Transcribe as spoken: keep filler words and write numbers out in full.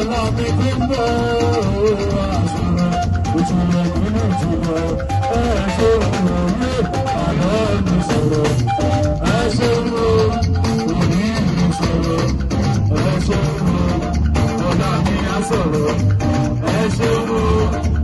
ọlá mi ti ń bọ̀ àṣọrọ̀ ìṣòro nínú ìṣòro ẹ ṣe òye àná mi sọ̀rọ̀ ẹ ṣe wo òní mi sọ̀rọ̀ ẹ ṣe wo ọlá mi á sọ̀rọ̀ ẹ ṣe wo.